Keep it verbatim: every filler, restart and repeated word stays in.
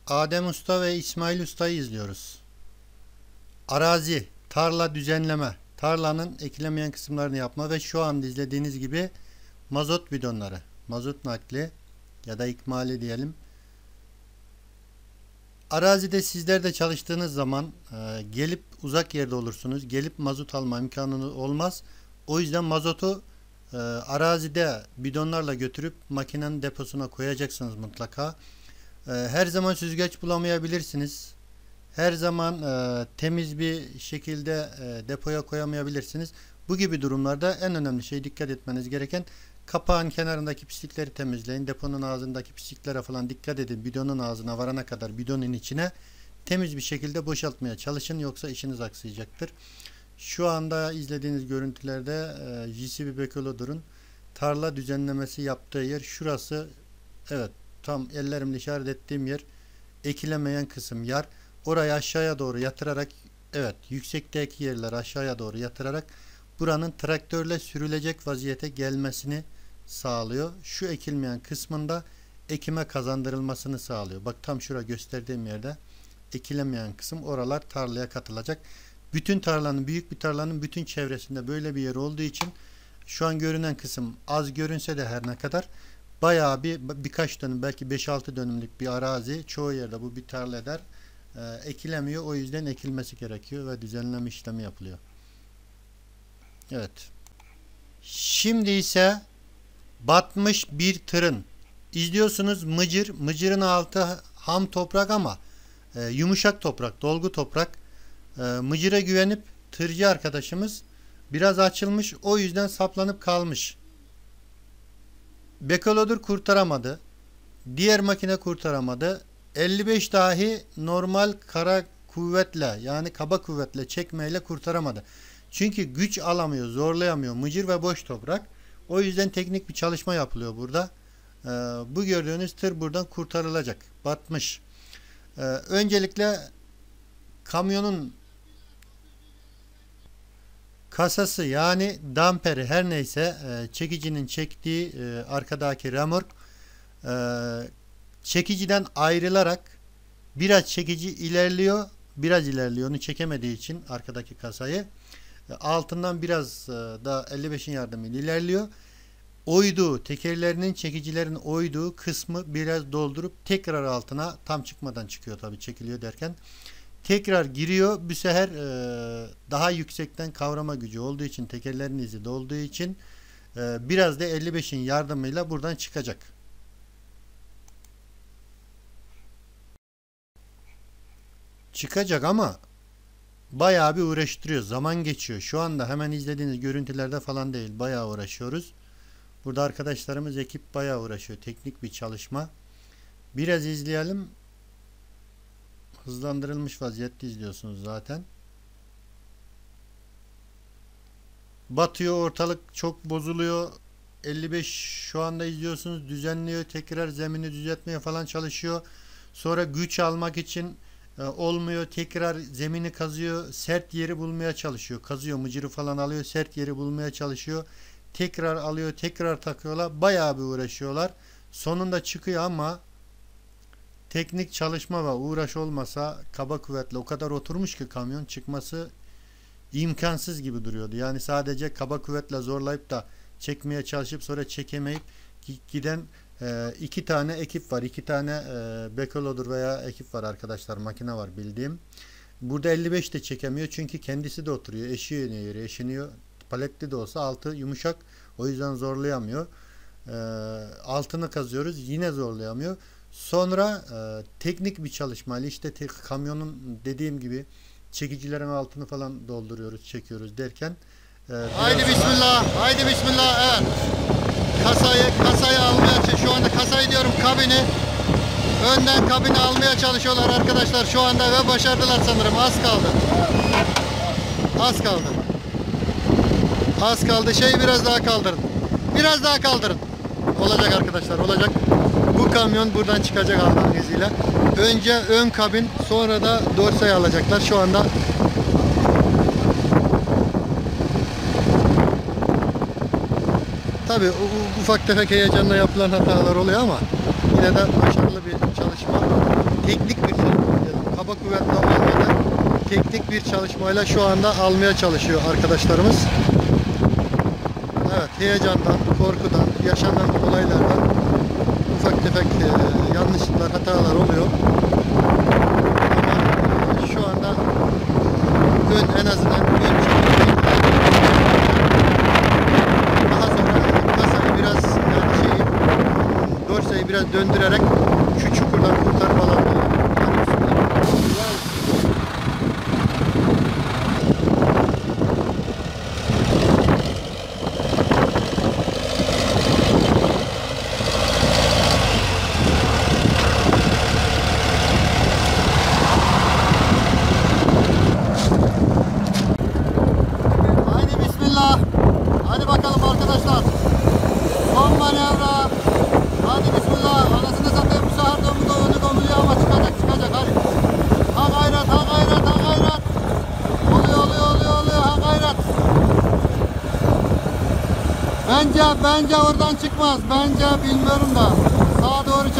Adem Usta ve İsmail Usta'yı izliyoruz. Arazi, tarla düzenleme, tarlanın ekilemeyen kısımlarını yapma ve şu anda izlediğiniz gibi mazot bidonları, mazot nakli ya da ikmali diyelim. Arazide sizler de çalıştığınız zaman e, gelip uzak yerde olursunuz. Gelip mazot alma imkanı olmaz. O yüzden mazotu e, arazide bidonlarla götürüp makinenin deposuna koyacaksınız mutlaka. E, her zaman süzgeç bulamayabilirsiniz. Her zaman e, temiz bir şekilde e, depoya koyamayabilirsiniz. Bu gibi durumlarda en önemli şey dikkat etmeniz gereken kapağın kenarındaki pislikleri temizleyin. Deponun ağzındaki pisliklere falan dikkat edin. Bidonun ağzına varana kadar bidonun içine temiz bir şekilde boşaltmaya çalışın. Yoksa işiniz aksayacaktır. Şu anda izlediğiniz görüntülerde e, J C B Bekolodur'un tarla düzenlemesi yaptığı yer şurası. Evet, tam ellerimle işaret ettiğim yer ekilemeyen kısım yer. Orayı aşağıya doğru yatırarak, evet, yüksekteki yerler aşağıya doğru yatırarak buranın traktörle sürülecek vaziyete gelmesini sağlıyor. Şu ekilmeyen kısmında ekime kazandırılmasını sağlıyor. Bak, tam şura gösterdiğim yerde ekilemeyen kısım, oralar tarlaya katılacak. Bütün tarlanın, büyük bir tarlanın bütün çevresinde böyle bir yer olduğu için şu an görünen kısım az görünse de her ne kadar bayağı bir birkaç dönüm, belki beş altı dönümlük bir arazi, çoğu yerde bu bir tarla eder. E, ekilemiyor. O yüzden ekilmesi gerekiyor ve düzenleme işlemi yapılıyor. Evet. Şimdi ise batmış bir tırın. İzliyorsunuz mıcır. Mıcırın altı ham toprak ama e, yumuşak toprak, dolgu toprak. E, mıcıra güvenip tırcı arkadaşımız biraz açılmış. O yüzden saplanıp kalmış. Bekolodur kurtaramadı. Diğer makine kurtaramadı. elli beş dahi normal kara kuvvetle, yani kaba kuvvetle çekmeyle kurtaramadı. Çünkü güç alamıyor, zorlayamıyor. Mıcır ve boş toprak. O yüzden teknik bir çalışma yapılıyor burada. Ee, bu gördüğünüz tır buradan kurtarılacak. Batmış. Ee, öncelikle kamyonun kasası, yani damperi, her neyse, e, çekicinin çektiği e, arkadaki remork e, çekiciden ayrılarak biraz çekici ilerliyor. Biraz ilerliyor. Onu çekemediği için arkadaki kasayı. Altından biraz da elli beşin yardımıyla ilerliyor. Oyduğu, tekerlerinin, çekicilerin oyduğu kısmı biraz doldurup tekrar altına, tam çıkmadan çıkıyor tabii, çekiliyor derken tekrar giriyor. Bu sefer e, daha yüksekten kavrama gücü olduğu için, tekerlerin izi dolduğu için e, biraz da elli beşin yardımıyla buradan çıkacak. Çıkacak ama bayağı bir uğraştırıyor. Zaman geçiyor. Şu anda hemen izlediğiniz görüntülerde falan değil. Bayağı uğraşıyoruz. Burada arkadaşlarımız, ekip bayağı uğraşıyor. Teknik bir çalışma. Biraz izleyelim. Hızlandırılmış vaziyette izliyorsunuz zaten. Batıyor, ortalık çok bozuluyor. elli beş şu anda izliyorsunuz, düzenliyor. Tekrar zemini düzeltmeye falan çalışıyor. Sonra güç almak için olmuyor. Tekrar zemini kazıyor. Sert yeri bulmaya çalışıyor. Kazıyor. Mıcırı falan alıyor. Sert yeri bulmaya çalışıyor. Tekrar alıyor. Tekrar takıyorlar. Bayağı bir uğraşıyorlar. Sonunda çıkıyor ama teknik çalışma ve uğraş olmasa, kaba kuvvetle o kadar oturmuş ki kamyon, çıkması imkansız gibi duruyordu. Yani sadece kaba kuvvetle zorlayıp da çekmeye çalışıp sonra çekemeyip giden e, iki tane ekip var. İki tane e, Bekolodur veya ekip var arkadaşlar. Makine var bildiğim. Burada elli beş de çekemiyor çünkü kendisi de oturuyor. Eşiyor yeri, eşiniyor. Paletli de olsa altı yumuşak. O yüzden zorlayamıyor. E, altını kazıyoruz. Yine zorlayamıyor. Sonra e, teknik bir çalışmayla işte te, kamyonun dediğim gibi çekicilerin altını falan dolduruyoruz, çekiyoruz derken e, haydi bismillah, haydi bismillah. Evet. Kasayı kasayı almaya, şu anda kasayı diyorum, kabini önden kabini almaya çalışıyorlar arkadaşlar şu anda ve başardılar sanırım. Az kaldı. Az kaldı. Az kaldı. Şeyi biraz daha kaldırın. Biraz daha kaldırın. Olacak arkadaşlar, olacak. Bu kamyon buradan çıkacak Allah'ın izniyle. Önce ön kabin, sonra da dorsayı alacaklar. Şu anda tabi ufak tefek heyecanla yapılan hatalar oluyor ama yine de başarılı bir çalışma. teknik bir çalışma diyelim. Kaba kuvvetli olmadan teknik bir çalışmayla şu anda almaya çalışıyor arkadaşlarımız. Evet, heyecandan, korkudan, yaşanan olaylardan ufak tefek e, yanlışlıklar, hatalar oluyor. Ama şu anda ön en azından ön çalışmayı daha sonra kasayı biraz yani şeyi dorseyi biraz döndürerek şu çukurdan kurtarmalar Hadi bakalım arkadaşlar. Son manevra. Hadi bismillah. Anasını satayım, bu sefer domuzu önü domuluyor ama çıkacak çıkacak hadi. Ha gayret, ha gayret, ha gayret. Oluyor oluyor oluyor oluyor, ha gayret. Bence bence oradan çıkmaz. Bence bilmiyorum da. Sağa doğru